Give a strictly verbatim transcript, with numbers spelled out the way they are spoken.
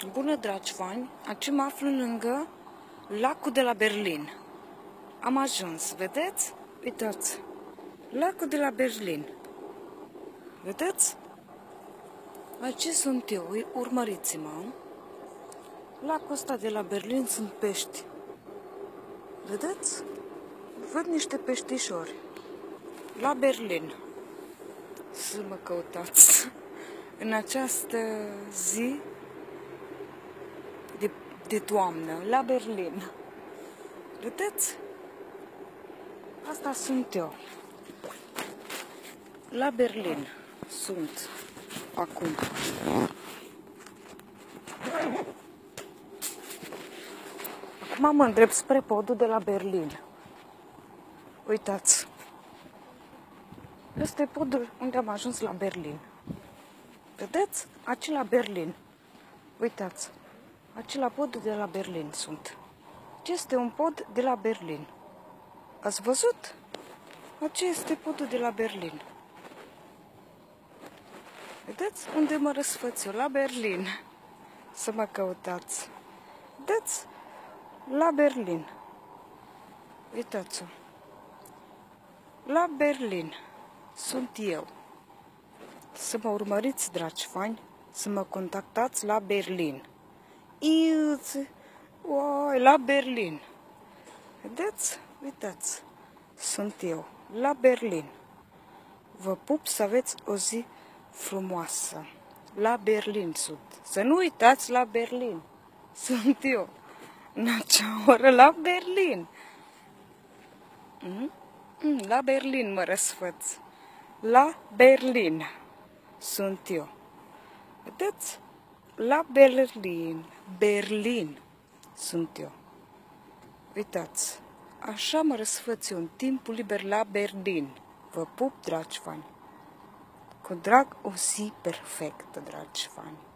Bună, dragi fani! Acum mă aflu lângă lacul de la Berlin. Am ajuns, vedeți? Uitați! Lacul de la Berlin. Vedeți? Aici sunt eu, urmăriți-mă. Lacul ăsta de la Berlin sunt pești. Vedeți? Văd niște peștișori. La Berlin. Să mă căutați. În această zi de, de toamnă, la Berlin. Vedeți? Asta sunt eu. La Berlin sunt acum. Acum mă îndrept spre podul de la Berlin. Uitați. Ăsta e podul unde am ajuns la Berlin. Vedeți? Aici la Berlin. Uitați. Aici la podul de la Berlin sunt. Este un pod de la Berlin. Ați văzut? Aici este podul de la Berlin. Vedeți? Unde mă răsfăț eu? La Berlin. Să mă căutați. Vedeți? La Berlin. Uitați-o. La Berlin sunt eu. Să mă urmăriți, dragi fani, să mă contactați la Berlin. Iuți, oi, la Berlin. Vedeți? Uitați. Sunt eu. La Berlin. Vă pup, să aveți o zi frumoasă. La Berlin sunt. Să nu uitați, la Berlin. Sunt eu. În acea oră la Berlin. La Berlin mă răsfăț. La Berlin sunt eu. Vedeți? La Berlin. Berlin sunt eu. Uitați. Așa mă răsfăț eu în timpul liber la Berlin. Vă pup, dragi fani. Cu drag, o zi perfectă, dragi fani.